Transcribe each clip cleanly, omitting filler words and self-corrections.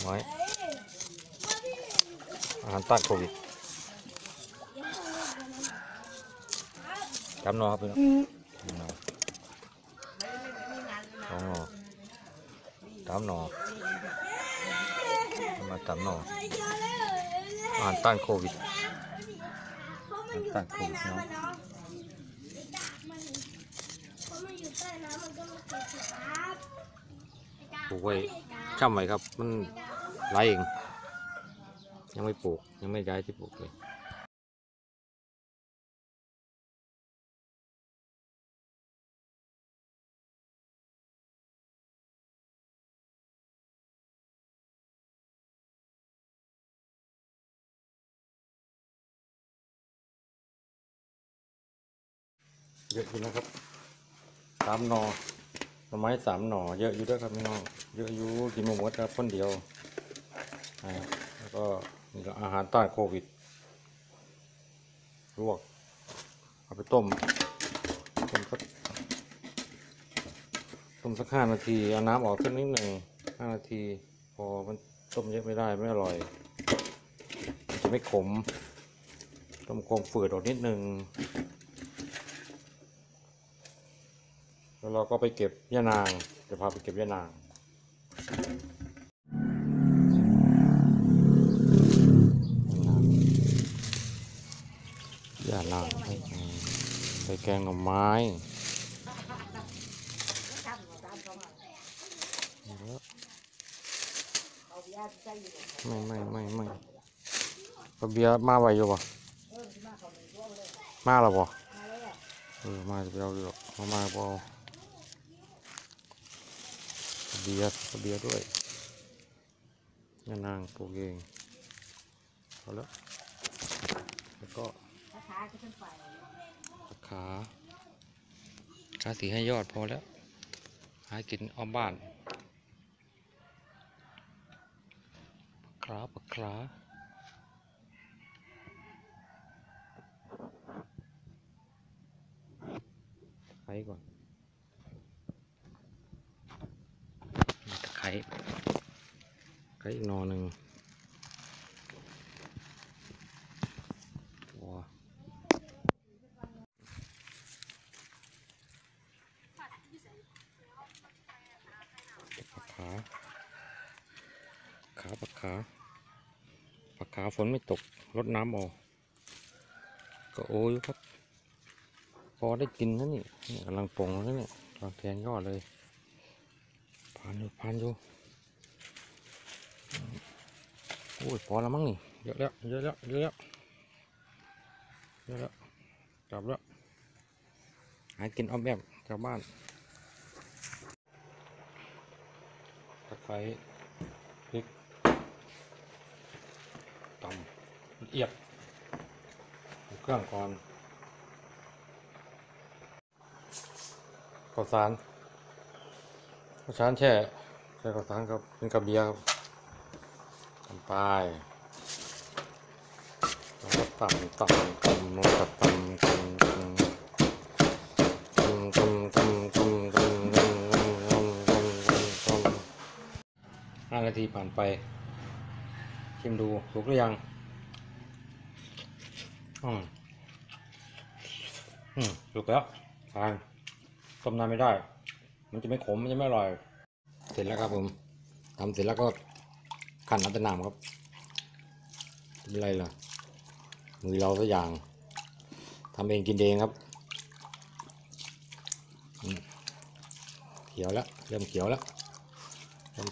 น้อยอาหารต้านโควิดจำนอครับพี่น้องสองหนอสามหนอมาสามหนออาหารต้านโควิดอาหารต้านโควิดเนาะปลูกไว้ช่ำไว้ครับมันไหลเองยังไม่ปลูกยังไม่ย้ายที่ปลูกเลยเยอะอยู่นะครับสามหน่อหน่อไม้สามหน่อเยอะอยู่ด้วยครับพี่น้องเยอะอยู่กินหมดครับคนเดียวแล้วก็นี่ก็อาหารต้านโควิดลวกเอาไปต้มสัก5 นาทีเอาน้ำออกสักนิดหนึ่ง5 นาทีพอมันต้มเยอะไม่ได้ไม่อร่อยมันจะไม่ขมต้มฝืดออกนิดหนึ่งแล้วเราก็ไปเก็บยะนางจะพาไปเก็บยะนางยะนางใส่แกงหน่อไม้ไม่กระเบียมาไวอยู่ป่ะมาหรอป่ะมาจะไปเอาอยู่มาป่ะกระเบียด้วยยะนางปลูกเองเอาแล้วก็ขาสีให้ยอดพอแล้วหากินอ้อมบ้านปักขาไข่ก่อนตะไคร้อีกหน่อหนึ่งปักขาฝนไม่ตกรดน้ำออกก็โอ้ยครับพอได้กินนะนี่กำลังปงแล้วเนี่ยกำลังแทงยอดเลยผ่านอยู่โอ้ยพอแล้วมั้งนี่เยอะแล้วจับแล้วหากินอ้อมแอมชาวบ้านตะไคร้พริกตำละเอียดเครื่องก่อนข้าวสารแช่ข้าวสารครับเป็นกระเบียครับทำไปแล้วก็ตำลงกับ5 นาทีผ่านไปชิมดูสุกหรือยังสุกแล้วทานต้มนานไม่ได้มันจะไม่ขมมันจะไม่อร่อยเสร็จแล้วครับผมทำเสร็จแล้วก็คั่นน้ำเป็นน้ำครับเป็นไรล่ะมือเราสักอย่างทำเองกินเองครับเขียวแล้วเริ่มเขียวแล้วหน่อ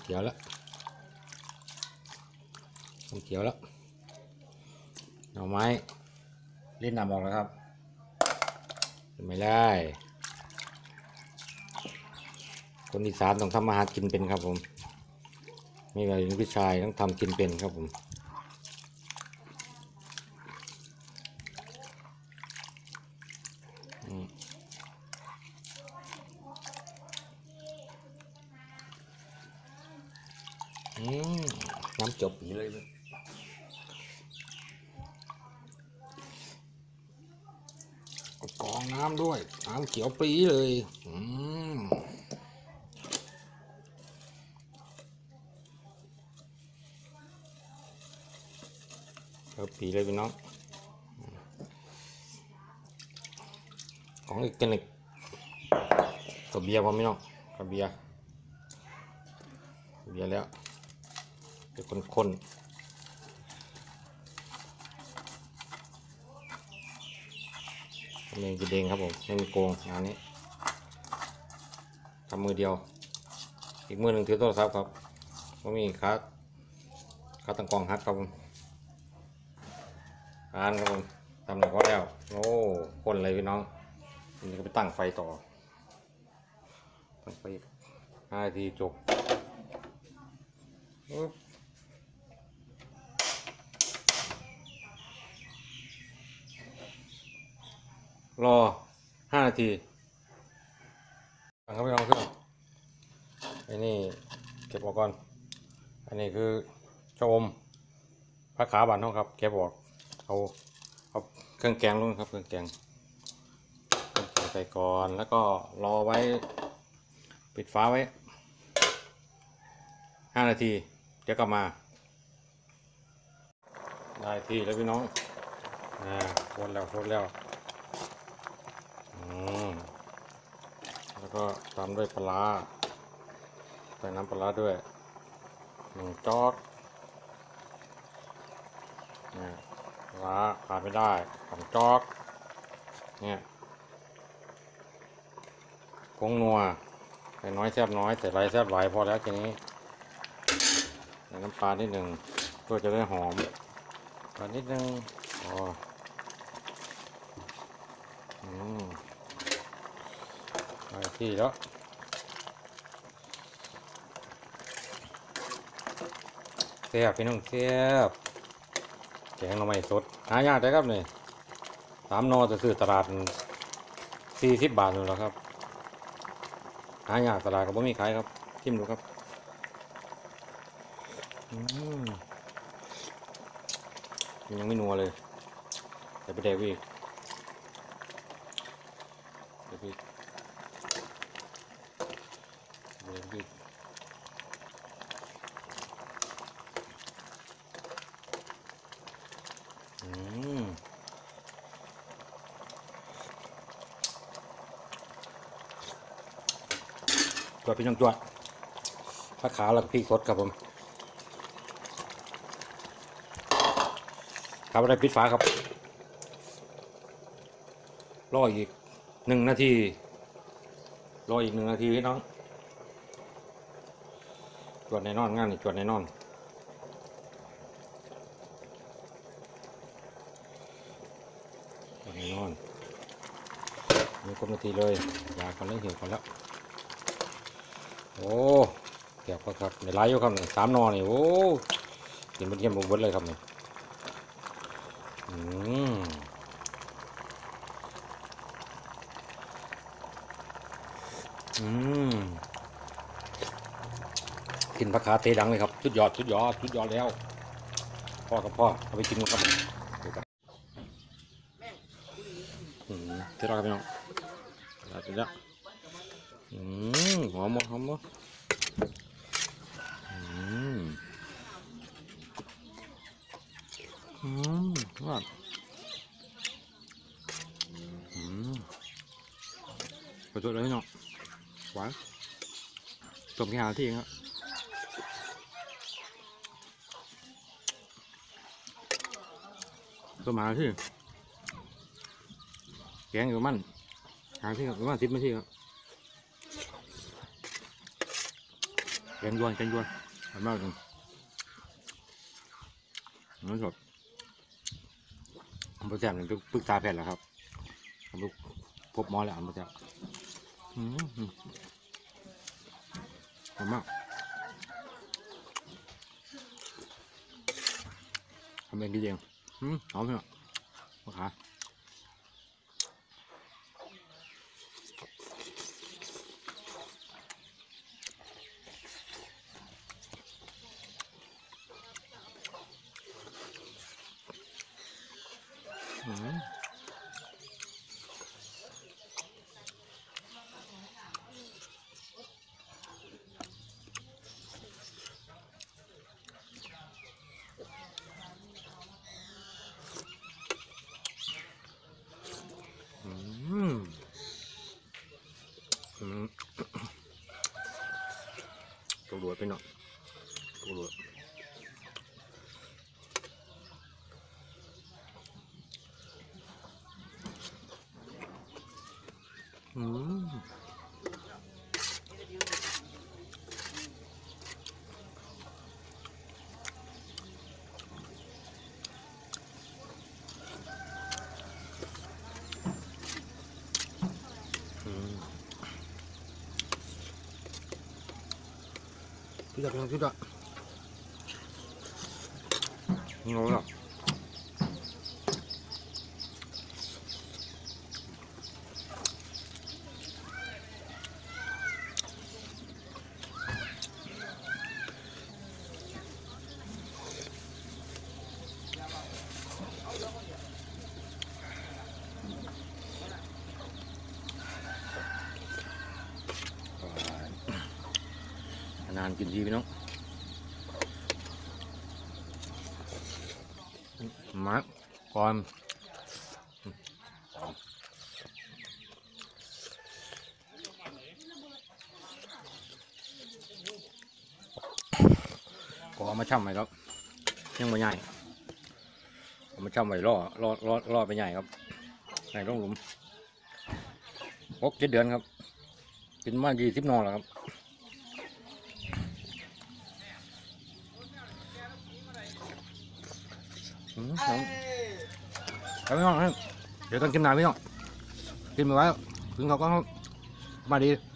ไม้ลิ้นนำออกแล้วครับไม่ได้คนอีสานต้องทำอาหารกินเป็นครับผมไม่ว่าเป็นผู้ชายต้องทำกินเป็นครับผมน้ำจบอย่างนี้เลยกรองน้ำด้วยน้ำเขียวปีเลยปีเลยพี่น้องของอีกกันอีกกับเบียร์พอพี่น้องกับเบียร์แล้วเป็นคนๆเองกินเองครับผมไม่มีโกงงานนี้ทำมือเดียวอีกมือหนึ่งถือโทรศัพท์ครับไม่มีขาตั้งกล้องฮัดครับผมการครับผมทำหนึ่งก็แล้วโอ้คนเลยพี่น้องนี่ก็ไปตั้งไฟต่อตั้งไฟ5 นาทีจบรอ5 นาทีตั้งเข้าไปลองเครื่องไอ้นี่เก็บออกก่อนอันนี้คือชะอมผักขาบานห้องครับเก็บออกเอาเครื่องแกงลงครับเครื่องแกงใส่ก่อนแล้วก็รอไว้ปิดฝาไว้5 นาทีเดี๋ยวกลับมาได้ที่แล้วพี่น้องคนแล้วแล้วก็ตามด้วยปลาใส่น้ำปลาด้วย1 จอกปลาขาดไม่ได้2 จอกเนี่ยผงนัวใส่น้อยแซ่บน้อยใส่หลายแซ่บหลายพอแล้วทีนี้ใส่น้ำปลานิดหนึ่งเพื่อจะได้หอมปลานิดนึงได้ที่แล้วแซ่บพี่น้องแซ่บแกงหน่อไม้สดหายากได้ครับนี่3 นอจะซื้อตลาด40 บาทอยู่แล้วครับหายากตลาดก็บ่มีขายครับชิมดูครับยังไม่นัวเลยเดี๋ยวไปเดวิกตัวพี่น้องจวดผักขาวแล้วก็พริกสดครับผมทำอะไรปิดฝาครับรออีก1 นาทีพี่น้องจวดแน่นอนงานนี่จวดแน่นอนมีครบนาทีเลยยากันเริ่มหิวกันแล้วโอ้เดี๋ยวครับในไลฟ์อยู่ครับ3 นอนี่โอ้กินเป็นเยี่ยมบุญเลยครับนี่กินผักขาเตดังเลยครับสุดยอดแล้วพ่อกับพ่อเอาไปกินกันครับเสร็จแล้วครับพี่น้องเสร็จแล้วหอมว่าขอโทษเลยพี่น้องหวานต้มแค่5 นาทีครับต้ม5 นาทีแกงอยู่มัน5 นาทีครับประมาณ10 นาทีครับแกงยวนอร่อยมากเลยน้ำสดผมแซ่บเลยปรึกษาแพทย์แล้วครับผมพบหมอแล้วผมแซ่บหอมมากทำเองกินเองหอมเนาะมะขามตัวรวยไปเนาะตัวรวยพี่จับพี่จับงงแล้วนานกินทีพี่น้องมาก่อนก็เอามาช่ำไว้ครับยังไม่ใหญ่เอามาช่ำไว้ล่อไปใหญ่ครับใส่ลงหลุม6-7 เดือนครับกินมา20 นอแล้วครับครับพี่น้องเดี๋ยวต้องกินน้ำพี่น้องกินไปไว้ถึงเขาก็มาดี